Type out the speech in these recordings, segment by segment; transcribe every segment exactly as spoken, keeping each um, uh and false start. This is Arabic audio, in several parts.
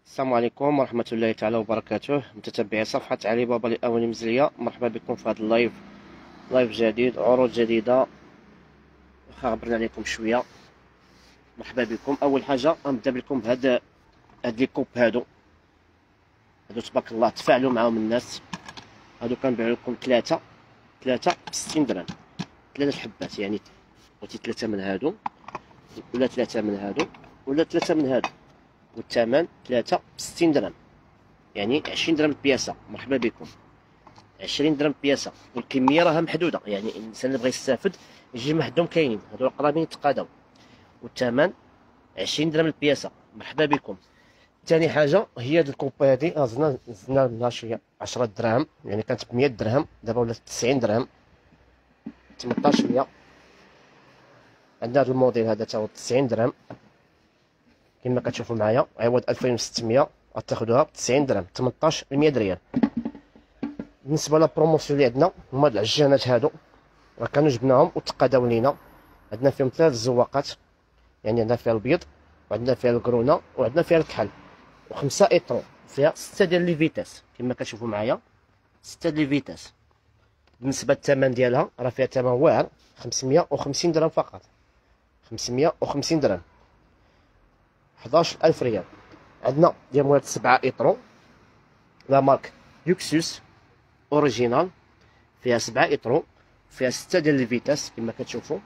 السلام عليكم ورحمة الله تعالى وبركاته. متتبعي صفحة علي بابا للأواني المنزلية، مرحبا بكم في هذا اللايف لايف جديد، عروض جديدة. واخا غبرنا عليكم شوية. مرحبا بكم. أول حاجة غنبدا لكم بهاد هاد لي كوب هادو هادو تبارك الله تفاعلوا معاهم الناس. هادو كنبيعو لكم ثلاثة ثلاثة بستين درهم، ثلاثة حبات، يعني بغيتي ثلاثة من هادو ولا ثلاثة من هادو ولا ثلاثة من هادو، والثمن ثلاثة بستين درهم، يعني عشرين درهم البياسة. مرحبا بكم. عشرين درهم البياسة، والكمية راها محدودة، يعني الإنسان اللي بغى يستافد يجي محدهم كاينين، هادو القرابين يتقاداو، والثمن عشرين درهم البياسة. مرحبا بكم. ثاني حاجة هي هاد الكوبا هادي، زدنا زدنا لها شوية، عشرة دراهم، يعني كانت بمية درهم دابا ولات تسعين درهم، تمنطاش مية. عندنا هاد الموديل هذا تا هو تسعين درهم كما كتشوفوا معايا، عوض ألفين وستمية غتاخدوها بتسعين درهم، تمنطاش مية ريال. بالنسبه للبروموسيون اللي عندنا هما هاد العجانات هادو، راه كانوا جبناهم وتقاداو لينا. عندنا فيهم ثلاث زواقات، يعني عندنا فيها البيض وعندنا فيها الكرونه وعندنا فيها الكحل، وخمسه ايطرو، فيها سته ديال لي فيتاس كما كتشوفوا معايا، سته ديال لي فيتاس. بالنسبه للثمن ديالها راه فيها ثمن واعر، خمسمية وخمسين درهم فقط، خمسمية وخمسين درهم، حداش ألف ريال. عندنا ديال مواد سبعة ايطرو، لا مارك لوكسوس اوريجينال، فيها سبعة ايطرو، فيها ستة ديال الفيتاس كما كتشوفوا.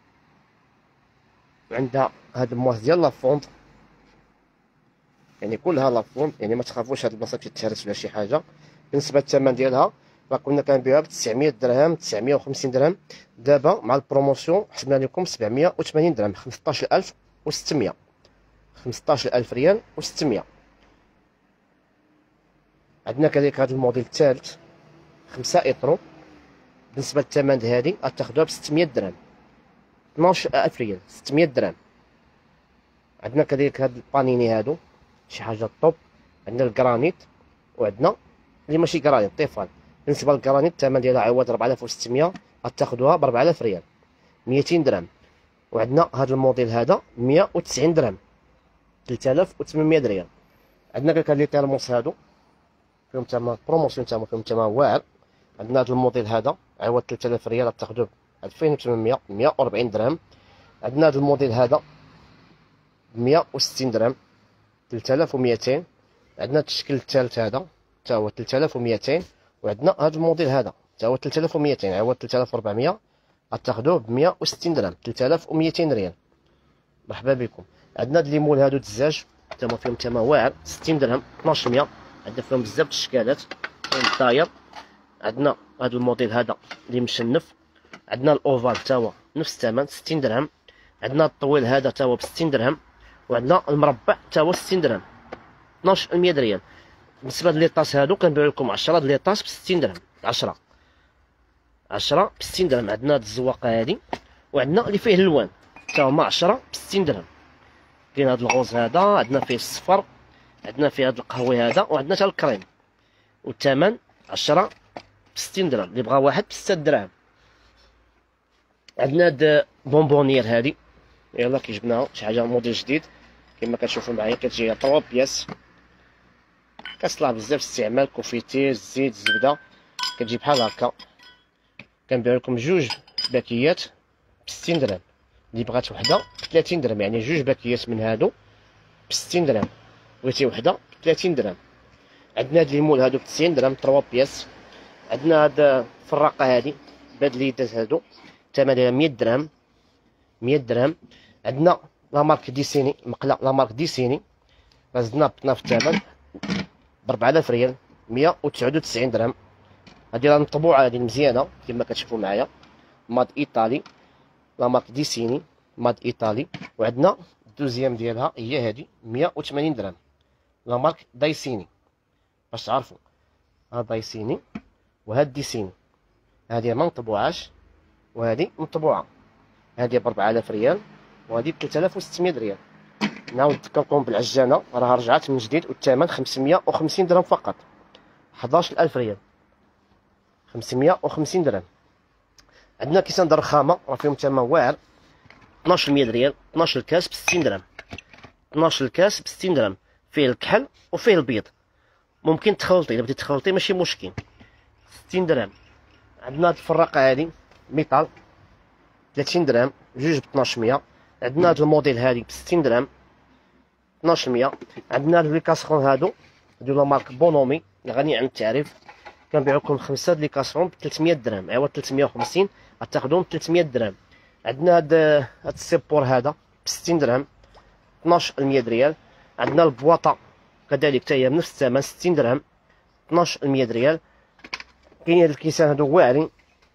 وعندها هاد المواس ديال لافونط، يعني كلها لافونط، يعني ما تخافوش هاد البلاصه تتهرس ولا شي حاجه. بالنسبه للثمن ديالها فكنا كنبيعوها ب تسعمية درهم، تسعمية وخمسين درهم. دابا مع البروموسيون حسبنا لكم سبعمية وثمانين درهم، خمسطاش ألف وستمية، خمسطاش ألف ريال وستمية. عندنا كذلك هذا الموديل الثالث خمسة ايطرو، بالنسبه للثمن هذه غتاخدوها ب ستمية درهم، اثناش ألف ريال، ستمية درهم. عندنا كذلك هاد البانيني هادو شي حاجه طوب. عندنا الكرانيت وعندنا اللي ماشي كرانيت، طيفان. بالنسبه للكرانيت الثمن ديالها عوض أربعة آلاف وستمية غتاخدوها ب أربعة آلاف ريال، ميتين درهم. وعندنا هاد الموديل هذا مية وتسعين درهم، ثلاثة آلاف وثمنمية ريال. عندنا كذلك لي تيرموس هادو فيهم ثمن بروموسيون، ثمن فيهم ثمن واعر. عندنا هذا الموديل هذا عوض ثلاثة آلاف ريال غتاخدوه ب ألفين وثمنمية، مية وأربعين درهم. عندنا هذا الموديل هذا مية وستين درهم، ثلاثة آلاف وميتين. عندنا التشكيل الثالث هذا حتى هو ثلاثة آلاف وميتين. وعندنا هذا الموديل هذا حتى هو ثلاثة آلاف وميتين، عوض ثلاثة آلاف وأربعمية غتاخدوه ب مية وستين درهم، ثلاثة آلاف وميتين ريال. مرحبا بكم. عندنا هاد ليمول هادو الدزاج حتى هما فيهم ثمن واعر، ستين درهم، اثناش مية. عندنا فيهم بزاف د الاشكالات، فيهم الداير. عندنا هذا الموديل هذا اللي مشنف. عندنا الاوفال حتى هو نفس الثمن، ستين درهم. عندنا الطويل هذا حتى هو ب ستين درهم. وعندنا المربع حتى هو ستين درهم، اثناش مية ريال. بالنسبه لي طاس هادو كنبيع لكم عشرة د لي طاس ب ستين درهم، عشرة عشرة ب ستين درهم. عندنا هاد الزواقه هادي، وعندنا اللي فيه الالوان حتى هما عشرة ب ستين درهم. كاين هاد الغوز هذا، عندنا فيه الصفر، عندنا فيه هاد القهوي هذا، وعندنا حتى الكريم. والثمن عشرة بستين درهم، اللي بغا واحد بستة دراهم. عندنا هاد بونبونيير هادي، يلا كي جبناها شي حاجه موديل جديد كما كتشوفوا معايا، كتجي ثلاث بياس، كتصلح بزاف استعمال، كوفيتير، الزيت، الزبده، كتجي بحال هكا. كنبيع لكم جوج باكيات بستين درهم، اللي بغات وحده بثلاثين درهم، يعني جوج باكيات من هادو بستين درهم، بغيتي وحده بثلاثين درهم. عندنا هاد ليمول هادو بتسعين درهم، ثلاث بياس. عندنا هاد الفراقه هادي بهاد اليدات هادو الثمن ديالها مية درهم، مية درهم. عندنا لا مارك ديسيني، مقله لا مارك ديسيني، زدنا بطنا في الثمن ب أربعة آلاف ريال، مية وتسعة وتسعين درهم. هادي راه مطبوعه، هادي مزيانه كما كتشوفوا معايا، ماد ايطالي، لا مارك ديسيني، ماد ايطالي. وعندنا الدوزيام ديالها هي هادي مية وثمانين درهم، لا مارك دايسيني، باش تعرفوا. ها دايسيني وهاد ديسيني، هادي ما مطبوعاش وهادي مطبوعه. هادي ب أربعة آلاف ريال وهادي ب ثلاثة آلاف وستمية ريال. نعاود نذكركم بالعجانه راها رجعت من جديد، والثمن خمسمية وخمسين درهم فقط، حداش ألف ريال، خمسمية وخمسين درهم. عندنا كيسان دار الرخامه راه فيهم ثمن واعر، اثناش مية ريال، اثناش الكاس ب ستين درهم، اثناش الكاس ب ستين درهم. فيه الكحل وفيه البيض، ممكن تخلطي، الا بغيتي تخلطي ماشي مشكل. ستين درهم. عندنا هاد الفراقه هادي ميطال ثلاثين درهم، جوج ب اثناش مية. عندنا هاد الموديل هادي ب ستين درهم اثناش مية. عندنا هاد لي كاسرون هادو هادو لا مارك بونومي غني عن التعريف، كنبيعو لكم خمسة د لي كاسرون ب ثلاثمية درهم، ايوا ثلاثمية وخمسين غتاخدوهم ب ثلاثمية درهم. عندنا هاد هاد السيبور هذا ب ستين درهم اثناش المية ريال. عندنا البواطه كذلك حتى هي بنفس الثمن ستين درهم اثناش المية ريال. كاين هاد الكيسان هادو واعرين،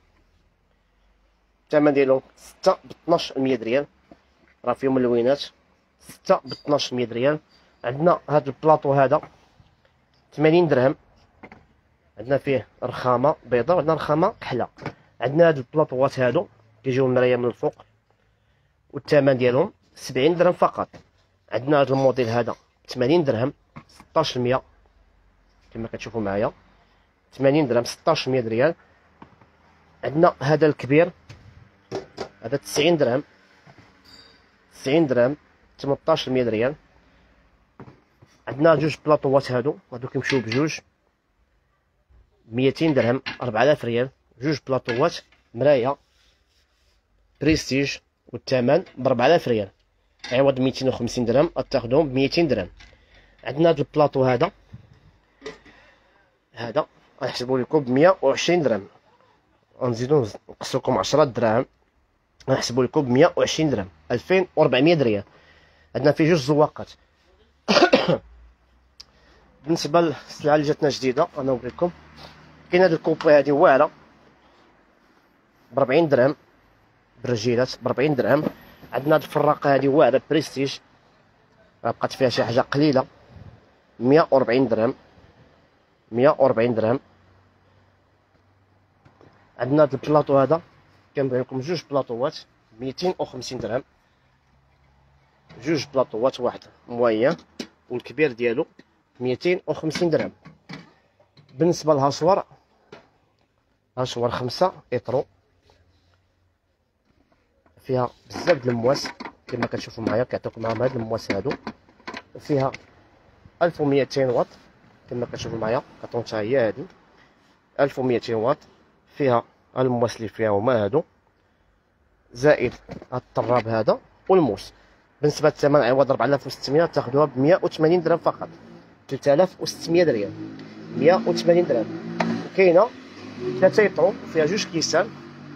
الثمن ديالهم ستة ب اثناش المية ريال، راه فيهم اللوينات، ستة ب اثناش المية ريال. عندنا هاد البلاطو هذا ثمانين درهم، عندنا فيه رخامه بيضاء وعندنا رخامه كحله. عندنا هاد البلاطوات هادو كيجيو مرايه من الفوق والثمن ديالهم سبعين درهم فقط. عندنا هاد الموديل هذا ثمانين درهم ستاش المية كما كتشوفوا معايا، ثمانين درهم ستاش المية ريال. عندنا هذا الكبير هذا تسعين درهم تسعين درهم ثمنطاش المية ريال. عندنا جوج بلاطوات هادو هادو كيمشيو بجوج ميتين درهم أربعة آلاف ريال، جوج بلاطوات مرايه بريستيج والثمن ب أربعة آلاف ريال، عوض ميتين وخمسين درهم غتاخدهم ب ميتين درهم. عندنا هذا البلاطو هذا هذا غنحسبوا لكم ب مية وعشرين درهم، غنزيدو نقص لكم عشرة دراهم غنحسبوا لكم ب مية وعشرين درهم ألفين وأربعمية ريال. عندنا فيه جوج زواقات. بالنسبه للسلعه اللي جاتنا جديده انا نوريكم، كاين هاد الكوبي هادي واعره ب أربعين درهم بالرجيلات ب أربعين درهم. عندنا هاد الفراقه هادي واعره بريستيج بقات فيها شي حاجه قليله مية وأربعين درهم مية وأربعين درهم. عندنا هاد البلاطو هذا كنبيع لكم جوج بلاطوات ميتين وخمسين درهم، جوج بلاطوات واحد موين والكبير ديالو ميتين وخمسين درهم. بالنسبه للهاشوار هاشوار خمسة اطرو فيها بزاف د المواس كما كتشوفوا معايا، كيعطيوكم معاهم هاد المواس هادو، فيها ألف وميتين واط كما كتشوفوا معايا، كتعطيو حتى هي هادي ألف وميتين واط، فيها المواس اللي فيها هما هادو زائد هاد الطراب هذا والموس. بالنسبه للثمن عوض أربعة آلاف وستمية تاخذوها ب مية وثمانين درهم فقط، ثلاثة آلاف وستمية ريال مية وثمانين درهم. كاينه ثلاثه يطرو فيها جوج كيسان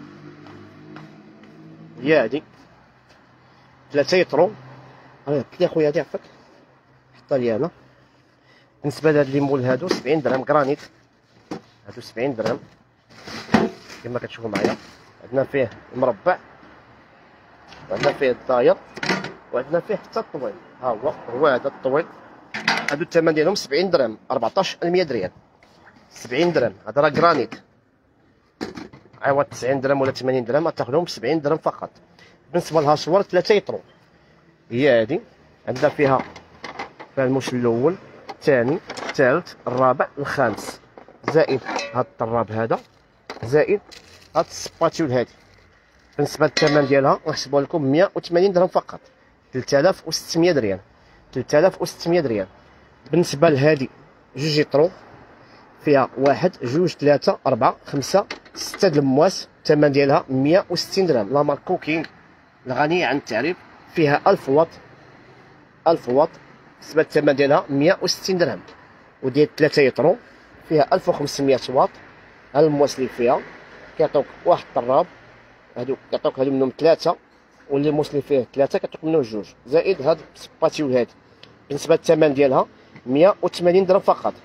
هي هادي ثلاثه يطرو، ها قلت لي خويا هادي عفاك حطها لي انا. بالنسبه لهاد ليمول هادو سبعين درهم كرانيت، هادو سبعين درهم كما كتشوفوا معايا. عندنا فيه المربع وعندنا فيه الداير وعندنا فيه حتى الطويل، ها هو هو هذا الطويل. هادو الثمن ديالهم سبعين درهم أربعطاش المية ريال سبعين درهم. هذا راه كرانيت عوض تسعين درهم ولا ثمانين درهم غتاخذهم ب سبعين درهم فقط. بالنسبه للهاشوار ثلاثه يطرو هي هادي، عندنا فيها فيها الموش الاول الثاني الثالث الرابع الخامس، زائد هاد الطراب هذا زائد هاد السباتيول هادي. بالنسبه للثمن ديالها نحسبوها لكم مية وثمانين درهم فقط، ثلاثة آلاف وستمية ريال ثلاثة آلاف وستمية ريال. بالنسبه لهادي جوج يطرو فيها واحد جوج ثلاثة أربعة خمسة ستة د المواس، الثمن ديالها مية وستين درهم، لا مارك كوكين الغنية عن التعريف، فيها ألف واط ألف واط، بالنسبه للثمن ديالها مية وستين درهم. وديال ثلاثة يطرو فيها ألف وخمسمية واط، ها المواس اللي فيها كيعطيوك واحد الطراب، هادو كيعطيوك هادو منهم ثلاثه واللي موس اللي فيه ثلاثه كيعطيوك منهم جوج، زائد هاد السباتيول هادي. بالنسبه للثمن ديالها مية وثمانين درهم فقط.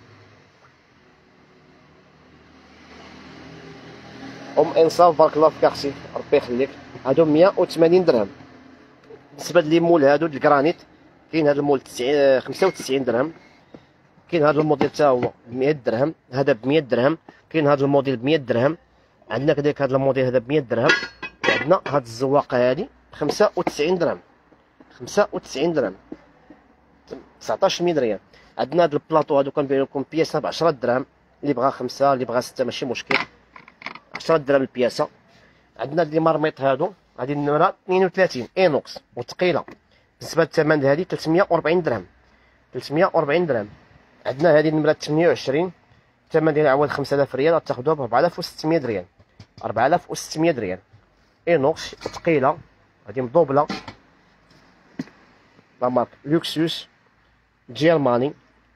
ام انصاف بارك الله فيك اختي ربي يخليك، هادو مية وثمانين درهم. بالنسبه للمول هادو د الكرانيت كاين هاد المول تسعين خمسة وتسعين درهم، كاين هاد الموديل حتى هو ب مية درهم، هذا ب مية درهم، كاين هاد الموديل ب مية درهم، عندنا كذلك هاد الموديل هذا ب مية درهم، وعندنا هاد الزواقه هادي ب خمسة وتسعين درهم خمسة وتسعين درهم تسعطاش مية ريال. عندنا هاد البلاطو هادو كنبيع لكم بياسه ب عشرة درهم، اللي بغا خمسه اللي بغا سته ماشي مشكل، عشرة درهم البياسه. عندنا هاد لي مارميط هادو هادي النمره اثنين وثلاثين اينوكس وثقيله، بالنسبه للثمن هادي ثلاثمية وأربعين درهم ثلاثمية وربعين درهم. عندنا هذه النمره ثمانية وعشرين، الثمن ديالها عوض خمسة آلاف ريال، غتاخدوها ب أربعة آلاف وستمية ريال. أربعة آلاف وستمية ريال اينوكس ثقيله، هذه مدوبله، لا مارك لوكسوس جيرماني،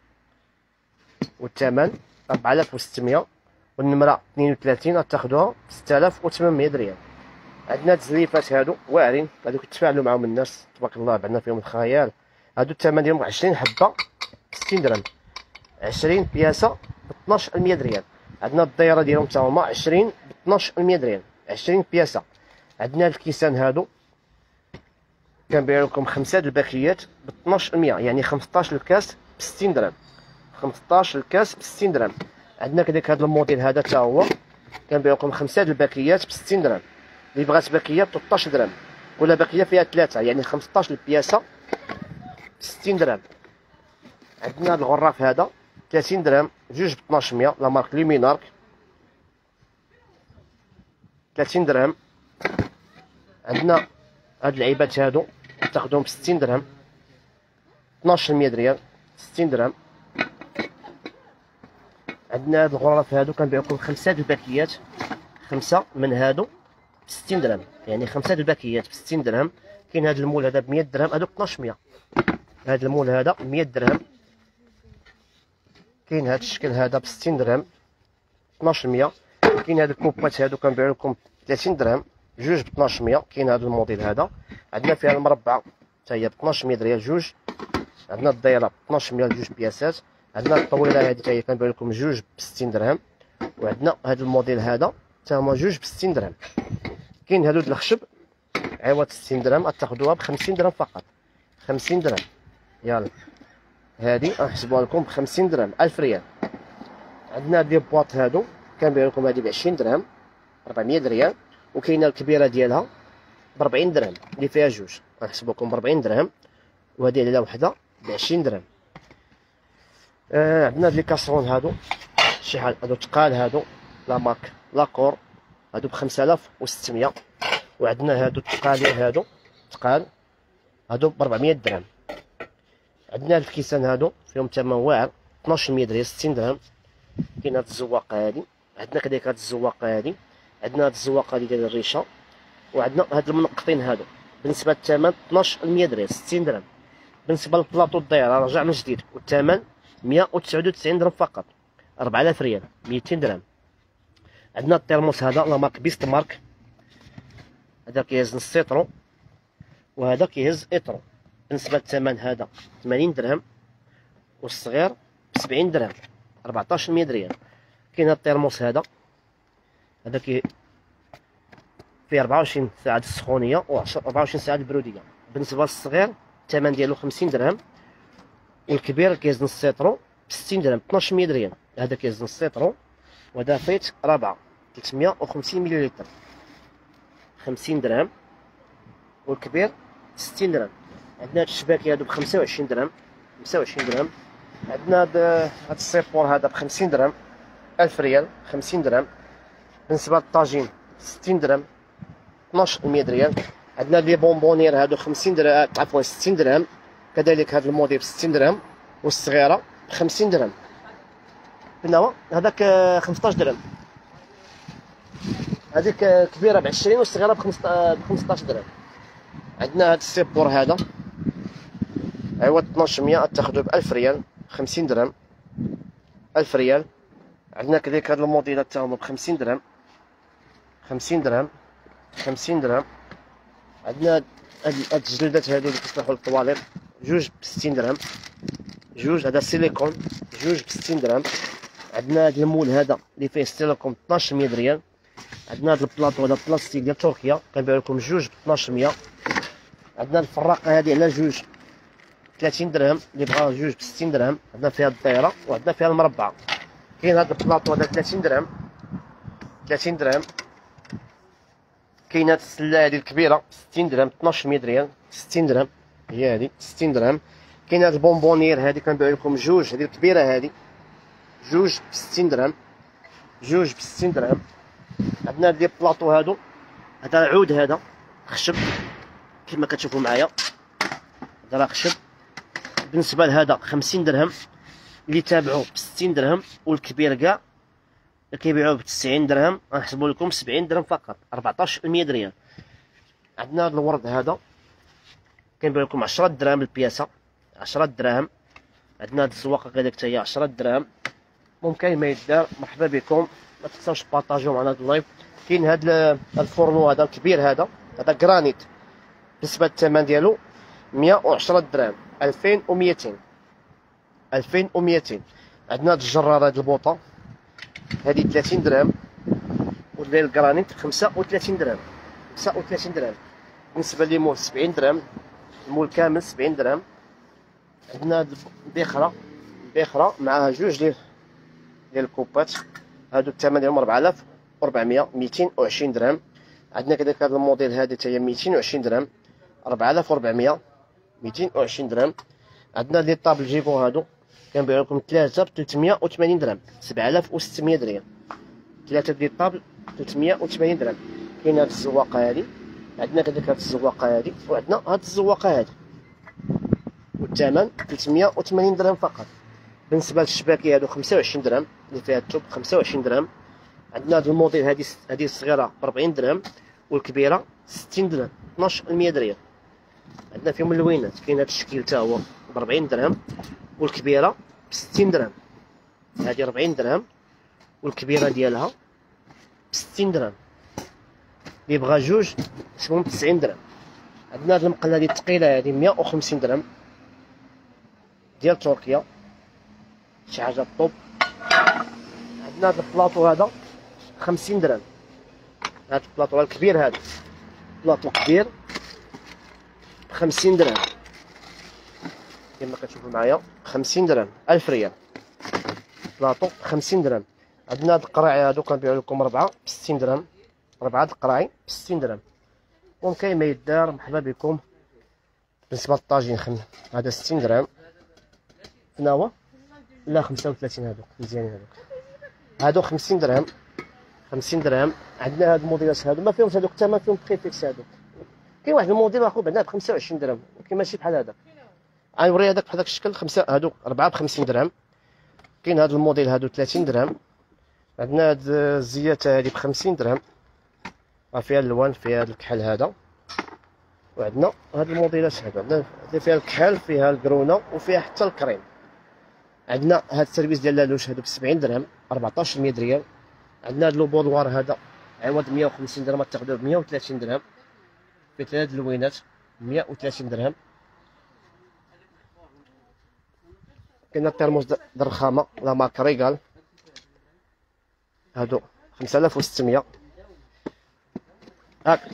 والثمن أربعة آلاف وستمية، والنمره اثنين وثلاثين غتاخدوها ب ستة آلاف وثمنمية ريال. عندنا هاد الزليفات هادو واعرين، هادو كيتفاعلوا معاهم الناس تبارك الله، بعنا فيهم الخيال. هادو الثمن ديالهم عشرين حبه ستين درهم، عشرين بياسه ب اثناش المية ريال. عندنا الدايره ديالهم حتى هما عشرين ب اثناش المية ريال، عشرين بياسه. عندنا الكيسان هادو كنبيع لكم خمسه د الباكيات ب اثناش المية، يعني خمسطاش الكاس ب ستين درهم، خمسطاش الكاس ب ستين درهم. عندنا كذلك هذا الموديل هذا حتى هو كنبيع لكم خمسه د الباكيات ب ستين درهم، اللي بغات باكيه ب ثلاثطاش درهم، ولا باكيه فيها ثلاثه يعني خمسطاش البياسه ب ستين درهم. عندنا هذا الغراف هذا ثلاثين درهم، جوج ب اثناش مية، لا مارك ليمينارك، ثلاثين درهم. عندنا هاد العيبات هادو تاخدهم ب ستين درهم، اثناش مية ريال، ستين درهم. عندنا هاد الغرف هادو كنبيعو لكم خمسه د الباكيات، خمسه من هادو ب ستين درهم، يعني خمسه د الباكيات ب ستين درهم. كاين هاد المول هذا ب مية درهم، هادو ب اثناش مية. هاد المول هذا مية درهم. كاين هاد الشكل هذا ب ستين درهم، اثناش مية. كاين هاد الكوبات هادو كنبيعو لكم ثلاثين درهم، جوج ب اثناش مية. كاين هاد الموديل هذا، عندنا فيها المربعه حتى هي ب اثناش مية ريال جوج. عندنا الدايره ب اثناش مية جوج بياسات. عندنا الطويله هذه حتى هي كنبيع لكم جوج ب ستين درهم. وعندنا هاد الموديل هذا حتى هما جوج ب ستين درهم. كاين هادو د الخشب عوض ستين درهم غتاخدوها ب خمسين درهم فقط، خمسين درهم. يلا هادي غنحسبوها لكم ب خمسين درهم، ألف ريال. عندنا هاد لي بواط هادو كنبيع لكم هادي ب عشرين درهم، أربعمية ريال. وكاينه الكبيره ديالها ب أربعين درهم اللي فيها جوج، غنحسبو لكم ب أربعين درهم. وهادي على وحده ب عشرين درهم. آه عندنا هاد لي كاسرون هادو شي حال هادو تقال، هادو لا مارك لاكور، هادو ب خمسة آلاف وستمية. وعندنا هادو التقالين هادو تقال، هادو ب أربعمية درهم. عندنا هاد الكيسان هادو فيهم ثمن واعر، اثناش مية ريال، ستين درهم. كاين هاد الزواقه هادي، عندنا كذلك هاد الزواقه هادي، عندنا هاد الزواقه هادي ديال الريشه. وعندنا هاد المنقطين هادو بالنسبه للثمن اثناش مية ريال، ستين درهم. بالنسبه للبلاطو الدايره رجع من جديد والثمن مية وتسعة وتسعين درهم فقط، أربعة آلاف ريال، ميتين درهم. عندنا الترموس هذا لا مارك بيست مارك، هذا كيهز نص سيترو وهذا كيهز ايترو. بالنسبه للثمن هذا ثمانين درهم، والصغير ب سبعين درهم، أربعطاش مية ريال. كاين هذا الترموس هذا، هذا كي فيه أربعة وعشرين ساعه السخونيه و أربعة وعشرين ساعه البروديه. بالنسبه للصغير الثمن ديالو خمسين درهم، والكبير كيهز نص سيترو ب ستين درهم، اثناش مية ريال. هذا كيهز نص سيترو، وهذا فيت رابعه ثلاثمية وخمسين مليلتر، خمسين درهم، والكبير ستين درهم. عندنا هاد الشباكي هادو ب خمسة وعشرين درهم، خمسة وعشرين درهم. عندنا هاد هاد السيبور هذا ب خمسين درهم، ألف ريال، خمسين درهم. بالنسبه للطاجين ستين درهم، اثناش مية ريال. عندنا لي بونبونير هادو خمسين درهم، عفوا ستين درهم. كذلك هاد الموديل ب ستين درهم، والصغيره ب خمسين درهم. قلنا هذاك خمسطاش درهم، هذيك كبيره ب عشرين والصغيره ب خمسطاش درهم. عندنا هاد السيبور هذا عوض اثناش مية تاخذوه ب ألف ريال، خمسين درهم، ألف ريال. عندنا كذلك هاد الموديلات تا هما ب خمسين درهم، خمسين درهم، خمسين درهم. عندنا هاد هاد الجلدات هادو اللي كيصلحوا للطواليط، جوج ب ستين درهم، جوج. هذا سيليكون جوج ب ستين درهم. عندنا هاد المول هذا اللي فيه ستيليكون اثناش مية ريال. عندنا هاد البلاطو هذا بلاستيك ديال تركيا كنبيعو لكم جوج ب اثناش مية. عندنا الفراقه هذه على جوج ثلاثين درهم، اللي بغا جوج ب ستين درهم. عندنا فيها الدايره وعندنا فيها المربعه. كاين هاد البلاطو هذا ثلاثين درهم، ثلاثين درهم. كاين هاد السله هذه الكبيره ستين درهم، اثناش مية ريال، ستين درهم هي هذه، ستين درهم. كاين هاد البونبونير هذه كنبيعو لكم جوج، هذه الكبيره هذه جوج ب ستين درهم، جوج ب ستين درهم. عندنا هاد لي بلاطو هادو، هذا العود هذا خشب كما كتشوفوا معايا، هذا راه خشب بالنسبه لهذا خمسين درهم، اللي تابعوا ب ستين درهم، والكبير كاع كيبيعوه ب تسعين درهم. غنحسبوا لكم سبعين درهم فقط، أربعطاش في المية ريال. عندنا هذا الورد هذا كنبيع لكم عشرة دراهم البياسه، عشرة دراهم. عندنا هاد الزواقه كذلك حتى هي عشرة دراهم. ممكن ما يدار، مرحبا بكم، ما تنساوش تبارطاجيو معنا هاد اللايف. كاين هاد الفورنو هذا الكبير، هذا هذا جرانيت، بالنسبه للثمن ديالو مية وعشرة دراهم، ألفين وميتين، ألفين وميتين. عندنا هاد الجرار، هاد البوطه هادي ثلاثين درهم، وديال الجرانيت خمسة وثلاثين درهم، خمسة وثلاثين درهم. بالنسبه للمول سبعين درهم، المول كامل سبعين درهم. عندنا هاد البخره، البخره معها جوج ديال ديال الكوبات، هادو الثمن ديالهم أربعة آلاف وأربعمية، ميتين وعشرين درهم. عندنا كذلك هاد الموديل هادي حتى هي ميتين وعشرين درهم، أربعة آلاف وأربعمية، ميتين وعشرين درهم. عندنا لي طابل جيبو هادو كنبيع لكم ثلاثة ب ثلاثمية وثمانين درهم، سبعة آلاف وستمية ريال. ثلاثة ديال الطابل ثلاثمية وثمانين درهم. كاين هاد الزواقه هادي، عندنا كذلك هاد الزواقه هادي، وعندنا هاد الزواقه هادي، والثمن ثلاثمية وثمانين درهم فقط. بالنسبه للشباكي هادو خمسة وعشرين درهم، اللي فيها التوب خمسة وعشرين درهم. عندنا هاد الموديل هادي هادي الصغيره ب أربعين درهم، والكبيره ستين درهم، اثناش في المية ريال. عندنا فيهم اللوينات، كاين هاد الشكل حتى هو ب أربعين درهم، والكبيره ب ستين درهم. هادي أربعين درهم، والكبيره ديالها ب ستين درهم. اللي بغا جوج اسمهم تسعين درهم. عندنا هاد المقله هادي الثقيله هادي مية وخمسين درهم، ديال تركيا، شي حاجه طوب. عندنا هاد البلاطو هذا خمسين درهم، هاد البلاطو الكبير، هذا بلاطو كبير بخمسين درهم كما كتشوفوا معايا، خمسين درهم، ألف ريال بلاطو خمسين درهم. عندنا هاد القراعي هادو كنبيعو لكم ربعة بستين درهم، ربعة د القراعي بستين درهم. ممكن ما يدار، مرحبا بكم. بالنسبه للطاجين خم هذا ستين درهم، شنو هو؟ لا خمسة وثلاثين، هادوك مزيانين هادوك، هادو خمسين درهم، خمسين درهم. عندنا هاد الموديلات هادو ما فيهمش هادوك الثمن، فيهم بريفيكس هادوك. كاين واحد الموديل اخر بعدا ب خمسة وعشرين درهم، ولكن ماشي بحال هذاك. غنوري هذاك بحال هذاك الشكل، خمسة هادوك أربعة ب خمسين درهم. كاين هاد الموديل هادو ثلاثين درهم. عندنا هاد الزياته هادي ب خمسين درهم، راه فيها الالوان، فيها هاد الكحل هذا. وعندنا هاد الموديلات هادو، عندنا فيها الكحل، فيها الكرونه، وفيها حتى الكريم. عندنا هاد السيرفيس ديال لالوش هادو ب سبعين درهم، أربعطاش في المية ريال. عندنا هاد لو بودوار هذا عوض مية وخمسين درهم تاخذوه ب مية وثلاثين درهم، في ثلاث لوينات مية وثلاثين درهم. كاين الترموس د الرخامه لا مارك ريغال، هادو خمسة آلاف وستمية. هاك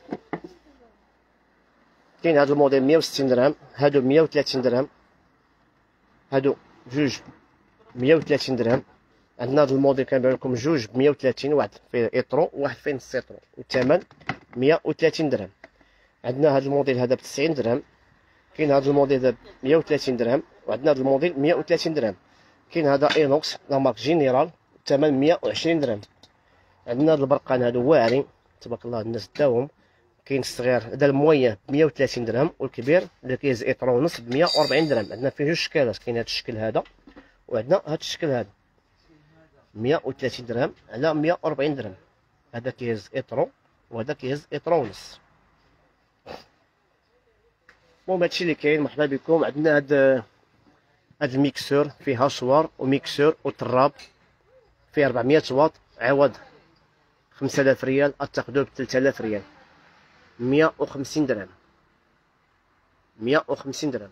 كاين هاد الموديل مية وستين درهم، هادو مية وثلاثين درهم، هادو جوج مية وثلاثين درهم. عندنا هاد الموديل كنبيع لكم جوج ب مية وثلاثين، واحد فيه ايترو وواحد فيه نص ايترو، والثمن مية وثلاثين درهم. عندنا هاد الموديل هذا ب تسعين درهم. كاين هاد الموديل هذا ب مية وثلاثين درهم، وعندنا هاد الموديل مية وثلاثين درهم. كاين هذا اينوكس لا مارك جينيرال، الثمن مية وعشرين درهم. عندنا هاد البرقان هادو واعرين تبارك الله، الناس داوهم. كاين الصغير هذا المويه ب مية وثلاثين درهم، والكبير اللي كيهز ايترو ونص ب مية وأربعين درهم. عندنا فيه جوج شكالات، كاين هاد الشكل هذا، وعندنا هاد الشكل هذا مية وثلاثين درهم على مية وأربعين درهم. هذا كيهز ايترو، وهذا كيهز ايترو ونص. المهم هادشي اللي كاين. مرحبا بكم. عندنا هاد هاد الميكسور فيه هاشوار وميكسور وطراب، فيه أربعمية واط، عوض خمسة آلاف ريال تاخذوه ب ثلاثة آلاف ريال، مية وخمسين درهم، مية وخمسين درهم.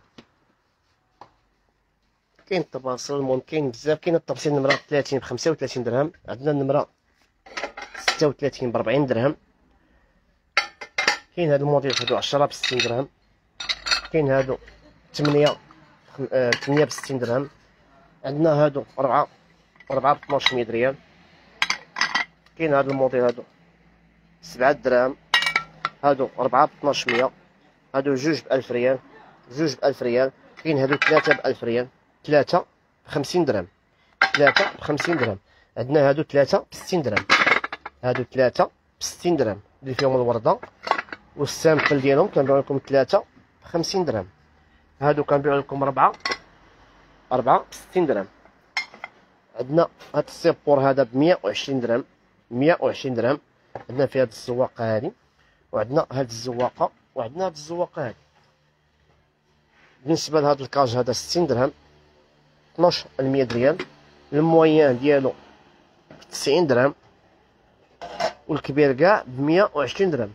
كاين التباصل، المهم كاين بزاف. كاين التبصيل نمره ثلاثين ب خمسة وثلاثين درهم، عندنا النمره ستة وثلاثين ب أربعين درهم. كاين هاد الموديل هادو عشرة ب ستين درهم. كاين هادو ثمانية ثمانية ب ستين درهم. عندنا هادو أربعة أربعة ب اثناش مية ريال. كاين هاد الموديل هادو سبعة دراهم، هادو أربعة ب اثناش مية، هادو جوج ب ألف ريال، جوج ب ألف ريال. كاين هادو ثلاثة ب ألف ريال، ثلاثة ب خمسين درهم، ثلاثة ب خمسين درهم. عندنا هادو ثلاثة ب ستين درهم، هادو ثلاثة ب ستين درهم اللي فيهم الوردة والسامبل ديالهم كنبيعو لكم ثلاثة ب خمسين درهم. هادو كنبيعو لكم ربعة ربعة بستين درهم. عندنا هاد السيبور هذا بمية وعشرين درهم، مية وعشرين درهم. عندنا في هاد الزواقة هادي، وعندنا هاد الزواقة، وعندنا هاد الزواقة هادي. بالنسبة لهاد الكاج هذا ستين درهم، اثناش المية ريال. المويان ديالو تسعين درهم، والكبير كاع بمية وعشرين درهم.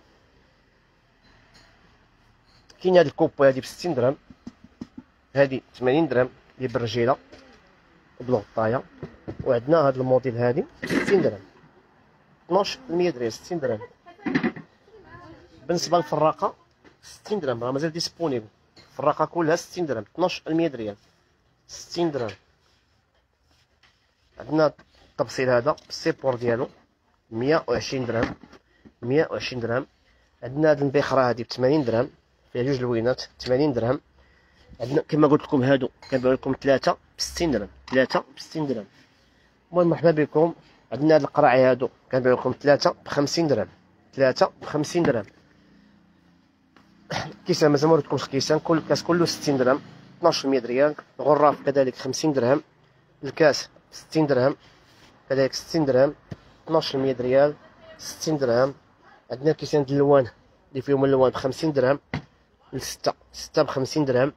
كاين هاد الكوبا هادي بستين درهم، هادي ثمانين درهم اللي بالرجيله بالغطايه. وعندنا هاد الموديل هادي ستين درهم، اثناش المية ريال، ستين درهم. بالنسبه للفراقه ستين درهم، راه مازال ديسپونيبل. الفراقه كلها ستين درهم، اثناش المية ريال، ستين درهم. عندنا الطبسيل هذا السيبور ديالو مية وعشرين درهم، مية وعشرين درهم. عندنا هاد البخره هادي بثمانين درهم، فيها جوج لوينات، ثمانين درهم. عندنا كما قلت لكم هادو كنبيعو لكم ثلاثة بستين درهم، ثلاثة بستين درهم. المهم مرحبا بكم. عندنا هاد القراعي هادو كنبيعو لكم ثلاثة بخمسين درهم، ثلاثة بخمسين درهم. كيسان مازال موريتكمش الكيسان، كل كاس كله ستين درهم، اثناش المية ريال. غراف كذلك خمسين درهم، الكاس ستين درهم كذلك، ستين درهم، اثناش المية ريال، ستين درهم. عندنا كيسان د الالوان اللي فيهم الالوان بخمسين درهم، الستة ستة بخمسين درهم.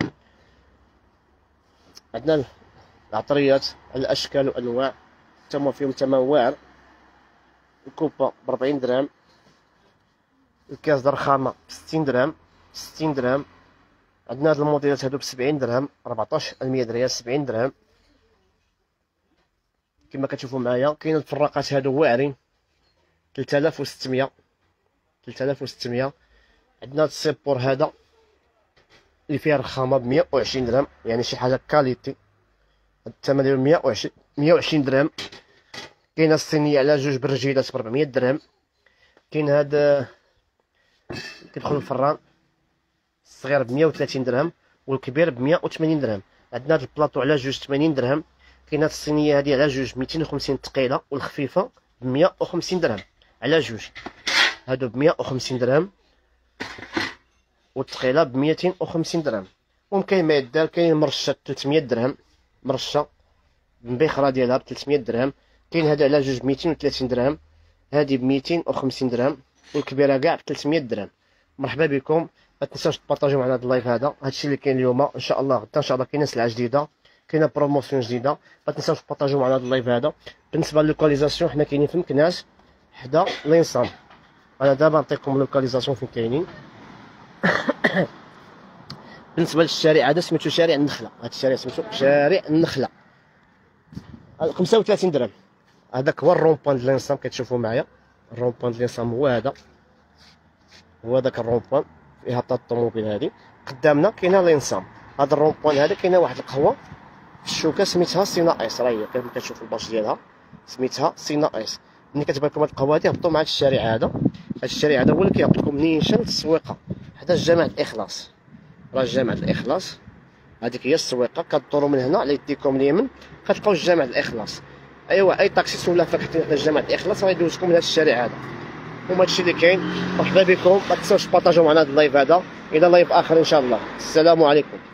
عندنا العطريات الاشكال والانواع تما فيهم ثمن واعر. الكوبا بربعين درهم، الكاس د الرخامه بستين درهم، ستين درهم. عندنا هاد الموديلات هادو بسبعين درهم، ربعطاش المية ريال، سبعين درهم كما كتشوفوا معايا. كاين الفراقات هادو واعرين ثلاثة آلاف وستمية، ثلاثة آلاف وستمية. عندنا هاد السيبور هذا اللي فيها رخامه بمية وعشرين درهم، يعني شي حاجه كاليتي. الثمن ديالو مية وعشرين مية وعشرين درهم. كاينه الصينيه على جوج بالرجيلات بربعمية درهم. كاين هاد كيدخل الفران الصغير بمية وثلاثين درهم، والكبير بمية وثمانين درهم. عندنا هاد البلاطو على جوج ثمانين درهم. كاينه هاد الصينيه هادي على جوج ميتين وخمسين الثقيله، والخفيفه بمية وخمسين درهم على جوج. هادو بمية وخمسين درهم، والثقيله بميتين وخمسين درهم. ومكاين ما يدار، كاين مرشه ثلاثمية درهم، مرشه البخره ديالها ب ثلاثمية درهم. كاين هذا على جوج ميتين وثلاثين درهم، هذه ب ميتين وخمسين درهم، والكبيره كاع ب ثلاثمية درهم. مرحبا بكم. ما تنساوش تبارطاجيو معنا هذا اللايف هذا. هادشي اللي كاين اليوم. ان شاء الله غدا ان شاء الله كاينه سلعه جديده، كاينه بروموسيون جديده. ما تنساوش تبارطاجيو معنا هذا اللايف هذا. بالنسبه للوكاليزاسيون حنا كاينين في مكناس حدا لينسان. انا دابا نعطيكم اللوكاليزاسيون فين كاينين. بالنسبه للشارع هذا سميتو شارع النخله، هذا الشارع سميتو شارع النخله، خمسة وثلاثين درهم. هذاك هو الرومبوان ديال لينسام كتشوفوا معايا. الرومبوان ديال لينسام هو هذا، هو داك الرومبوان فيه هاد الطوموبيل هادي. قدامنا كاينه لينسام. هذا الرومبوان هذا كاينه واحد القهوه في الشوكه سميتها سينا ايس، راه هي كما كتشوفوا الباج ديالها سميتها سينا ايس. ملي كتبان لكم هاد القهوه هادي هبطوا مع هاد الشارع هذا. هاد الشارع هذا هو اللي كيهبطكم نيشان للسويقه حدا جامع الاخلاص. راه جامع الاخلاص هذيك هي السويقه. كدوروا من هنا على يديكم اليمين كتلقاو جامع الاخلاص. ايوا اي طاكسي ولا فاكتين حدا جامع الاخلاص راه يدوزكم لهاد الشارع هذا. وما هادشي اللي كاين. مرحبا بكم. ما تنساوش تبارطاجيو معنا هاد اللايف هذا. الى لايف اخر ان شاء الله. السلام عليكم.